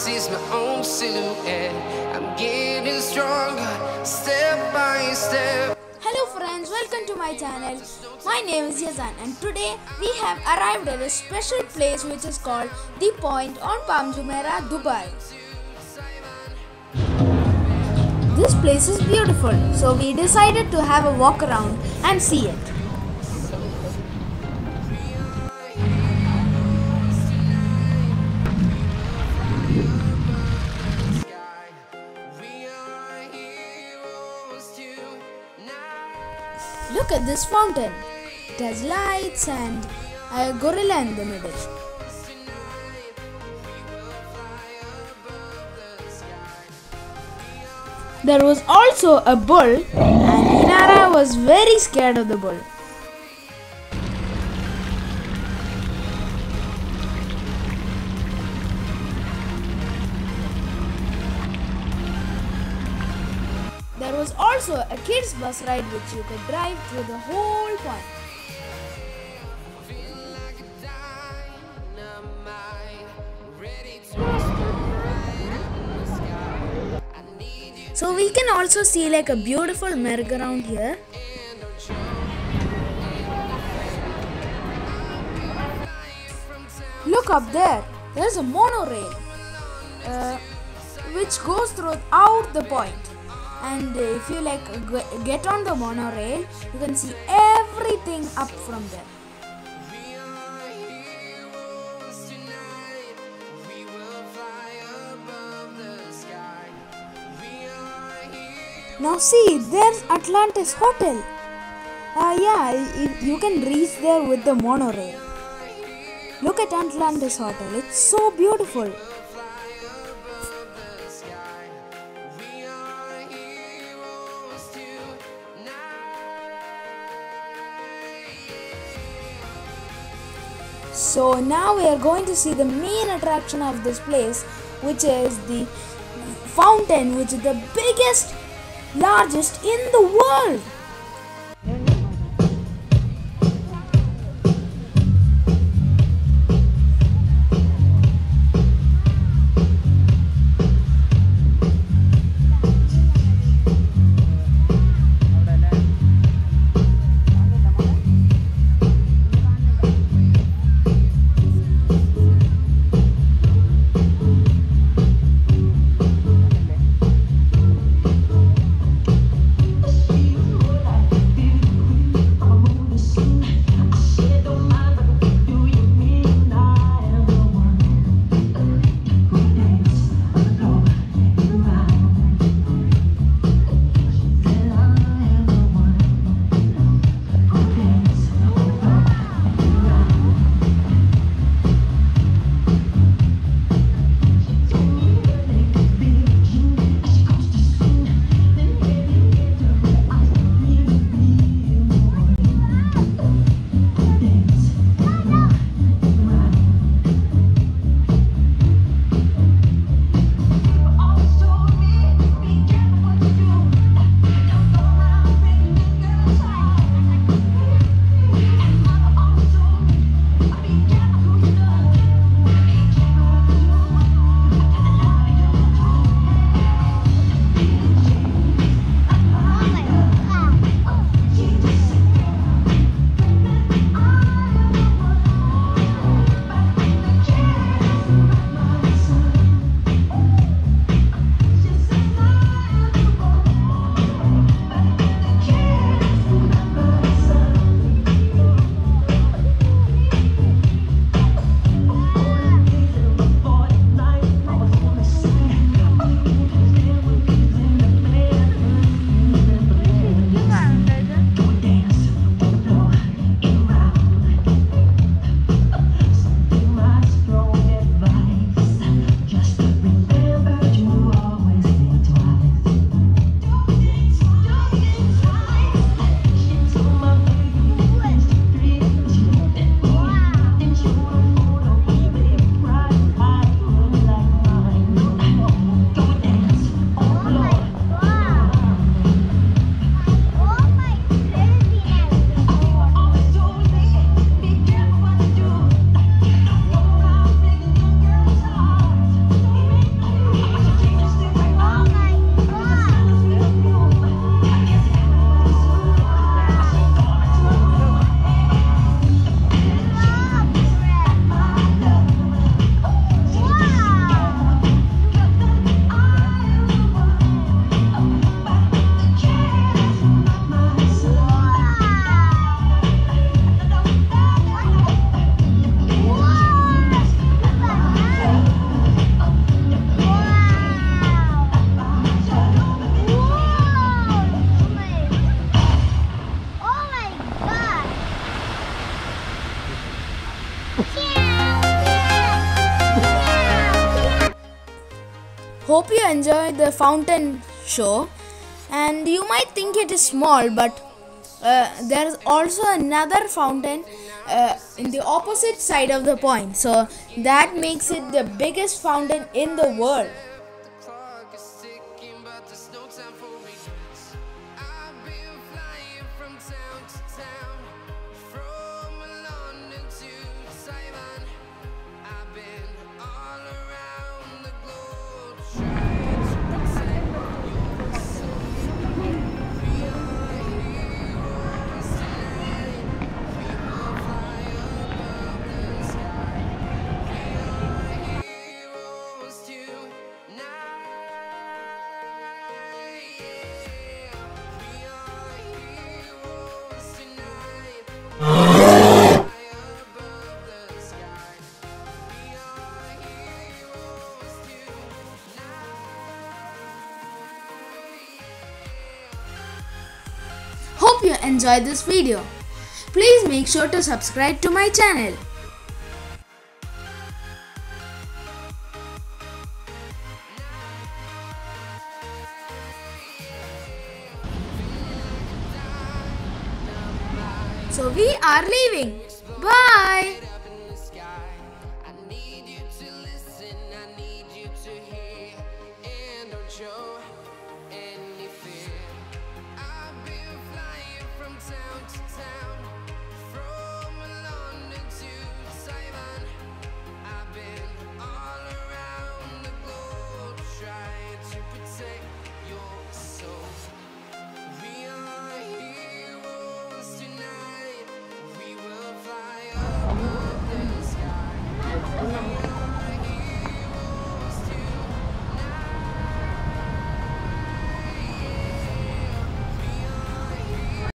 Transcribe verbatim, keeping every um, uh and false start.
notice my own silhouette. I'm getting stronger, step by step. Hello friends, welcome to my channel. My name is Yazan and today we have arrived at a special place which is called the Pointe on Palm Jumeirah, Dubai. This place is beautiful, so we decided to have a walk around and see it. Look at this fountain. It has lights and a gorilla in the middle. There was also a bull, and Inara was very scared of the bull. There was also a kids bus ride which you could drive through the whole point. So we can also see like a beautiful merry-go-round here. Look up there, there's a monorail uh, which goes throughout the point. And if you like get on the monorail, you can see everything up from there. Now see, there's Atlantis Hotel. Uh, yeah, you can reach there with the monorail. Look at Atlantis Hotel, it's so beautiful. So now we are going to see the main attraction of this place, which is the fountain, which is the biggest, largest in the world. enjoy the fountain show, and you might think it is small, but uh, there is also another fountain uh, in the opposite side of the point, so that makes it the biggest fountain in the world. The clock is ticking, but there's no time for regrets. I've been flying from town to town, from London to Taiwan. I've been all around the globe trying to protect your soul. We are heroes tonight. We will fly above the sky. We are heroes tonight. Yeah, we are heroes tonight. Fly above the sky. We are heroes tonight. Hope you enjoyed this video. Please make sure to subscribe to my channel. So we are leaving. Bye. Up in the sky, I need you to listen, I need you to hear, and don't show any fear. I've been flying from town to town, from London to Taiwan. I've been all around the globe trying to protect